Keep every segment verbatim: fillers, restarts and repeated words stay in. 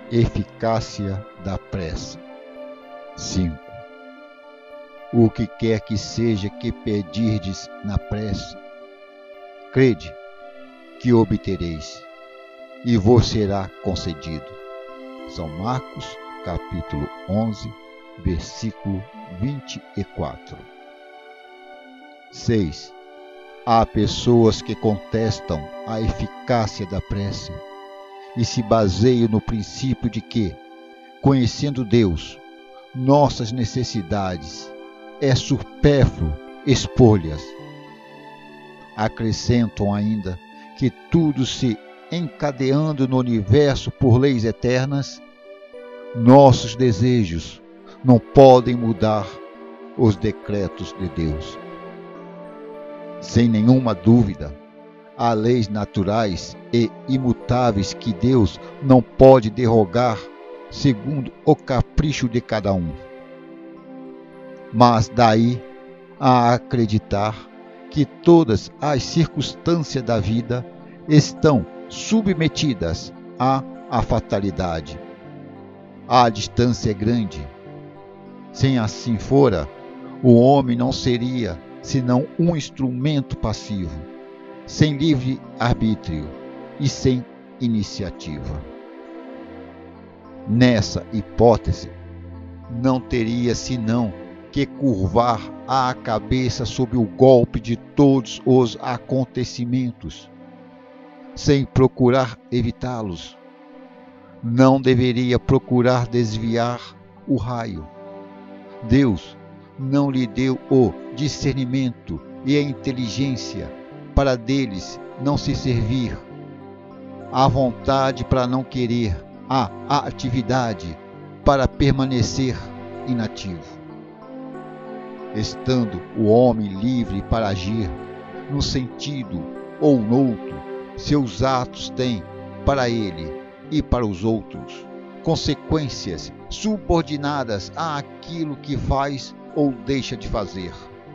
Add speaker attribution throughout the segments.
Speaker 1: Eficácia da prece. cinco. O que quer que seja que pedirdes na prece, crede que obtereis, e vos será concedido. São Marcos, capítulo onze, versículo vinte e quatro. seis. Há pessoas que contestam a eficácia da prece e se baseiam no princípio de que, conhecendo Deus, nossas necessidades, é supérfluo expor-lhes. Acrescentam ainda que tudo se encadeando no universo por leis eternas, nossos desejos não podem mudar os decretos de Deus. Sem nenhuma dúvida, há leis naturais e imutáveis que Deus não pode derrogar segundo o capricho de cada um. Mas daí a acreditar que todas as circunstâncias da vida estão submetidas à, à fatalidade. A distância é grande. Sem assim fora, o homem não seria senão um instrumento passivo, sem livre arbítrio e sem iniciativa. Nessa hipótese, não teria senão que curvar a cabeça sob o golpe de todos os acontecimentos, sem procurar evitá-los. Não deveria procurar desviar o raio. Deus não lhe deu o discernimento e a inteligência para deles não se servir, a vontade para não querer, a atividade para permanecer inativo. Estando o homem livre para agir num sentido ou noutro, seus atos têm para ele e para os outros consequências subordinadas àquilo que faz ou deixa de fazer.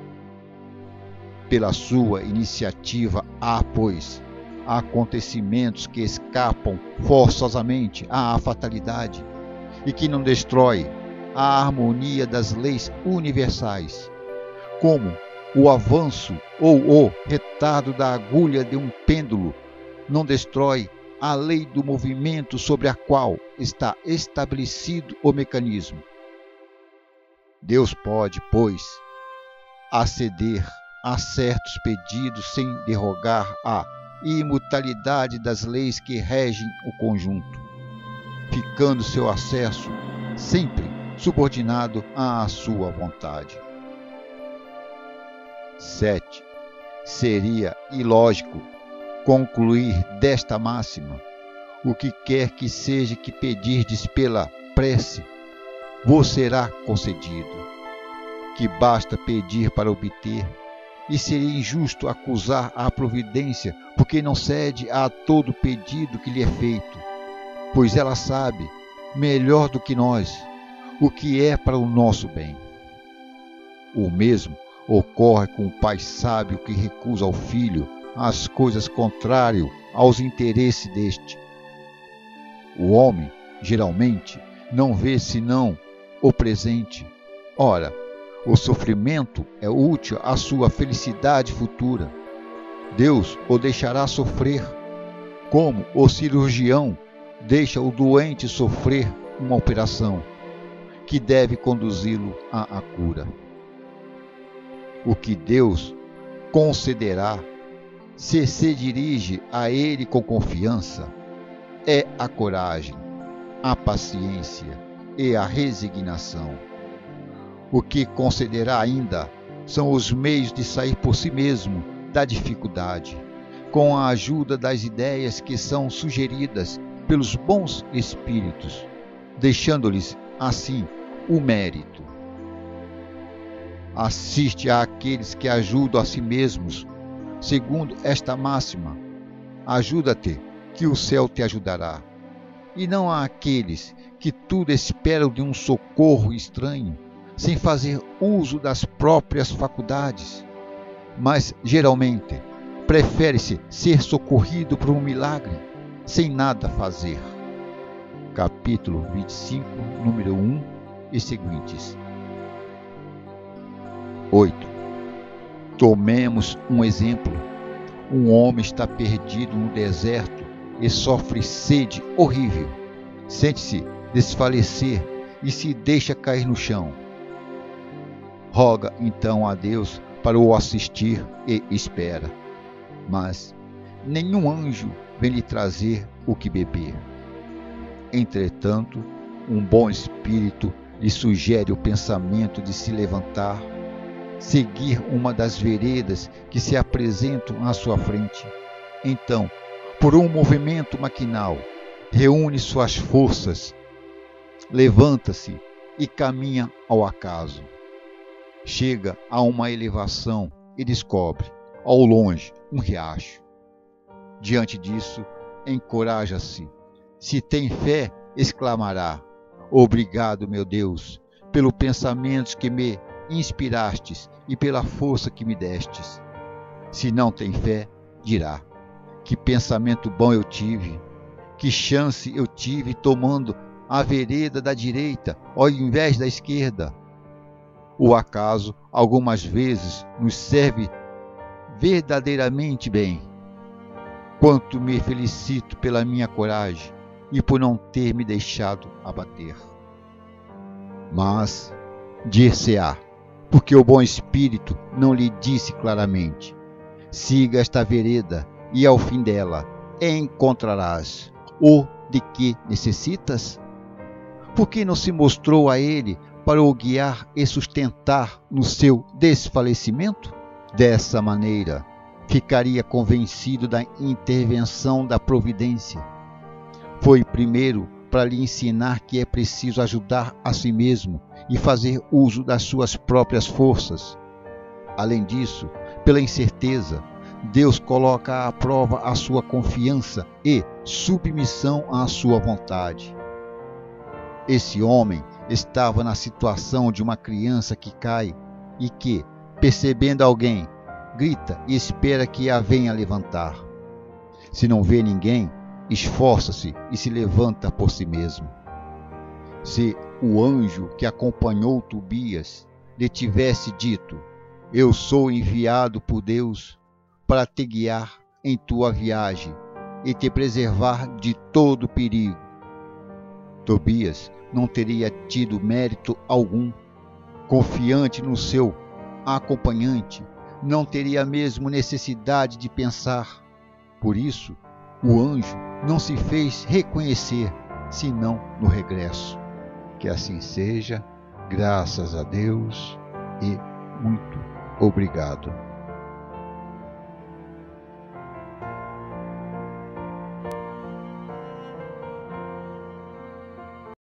Speaker 1: Pela sua iniciativa há, pois, acontecimentos que escapam forçosamente à fatalidade e que não destrói a harmonia das leis universais, como o avanço ou o retardo da agulha de um pêndulo não destrói a lei do movimento sobre a qual está estabelecido o mecanismo. Deus pode, pois, aceder a certos pedidos sem derrogar a imutabilidade das leis que regem o conjunto, ficando seu acesso sempre subordinado à sua vontade. sete. Seria ilógico concluir desta máxima: o que quer que seja que pedirdes pela prece, vos será concedido, que basta pedir para obter, e seria injusto acusar a providência porque não cede a todo pedido que lhe é feito, pois ela sabe, melhor do que nós, o que é para o nosso bem. O mesmo ocorre com o pai sábio que recusa ao filho as coisas contrárias aos interesses deste. O homem, geralmente, não vê senão o presente. Ora, o sofrimento é útil à sua felicidade futura. Deus o deixará sofrer, como o cirurgião deixa o doente sofrer uma operação, que deve conduzi-lo à, à cura. O que Deus concederá, se se dirige a Ele com confiança, é a coragem, a paciência e a resignação. O que concederá ainda são os meios de sair por si mesmo da dificuldade, com a ajuda das ideias que são sugeridas pelos bons espíritos, deixando-lhes, assim, o mérito. Assiste àqueles que ajudam a si mesmos, segundo esta máxima: ajuda-te, que o céu te ajudará, e não àqueles que tudo esperam de um socorro estranho, sem fazer uso das próprias faculdades, mas geralmente prefere-se ser socorrido por um milagre, sem nada fazer. capítulo vinte e cinco, número um e seguintes. oito. Tomemos um exemplo. Um homem está perdido no deserto e sofre sede horrível. Sente-se desfalecer e se deixa cair no chão. Roga então a Deus para o assistir e espera. Mas nenhum anjo vem lhe trazer o que beber. Entretanto, um bom espírito lhe sugere o pensamento de se levantar, seguir uma das veredas que se apresentam à sua frente. Então, por um movimento maquinal, reúne suas forças, levanta-se e caminha ao acaso. Chega a uma elevação e descobre, ao longe, um riacho. Diante disso, encoraja-se. Se tem fé, exclamará: obrigado, meu Deus, pelos pensamentos que me inspirastes e pela força que me destes. Se não tem fé, dirá: que pensamento bom eu tive, que chance eu tive tomando a vereda da direita ao invés da esquerda. O acaso, algumas vezes, nos serve verdadeiramente bem. Quanto me felicito pela minha coragem e por não ter me deixado abater. Mas, dir-se-á, porque o bom espírito não lhe disse claramente: siga esta vereda e ao fim dela encontrarás o de que necessitas? Por que não se mostrou a ele para o guiar e sustentar no seu desfalecimento? Dessa maneira, ficaria convencido da intervenção da providência. Foi primeiro para lhe ensinar que é preciso ajudar a si mesmo e fazer uso das suas próprias forças. Além disso, pela incerteza, Deus coloca à prova a sua confiança e submissão à sua vontade. Esse homem estava na situação de uma criança que cai e que, percebendo alguém, grita e espera que a venha levantar. Se não vê ninguém, esforça-se e se levanta por si mesmo. Se o anjo que acompanhou Tobias lhe tivesse dito: eu sou enviado por Deus para te guiar em tua viagem e te preservar de todo perigo, Tobias não teria tido mérito algum. Confiante no seu acompanhante, não teria mesmo necessidade de pensar. Por isso, o anjo não se fez reconhecer, senão no regresso. Que assim seja, graças a Deus e muito obrigado.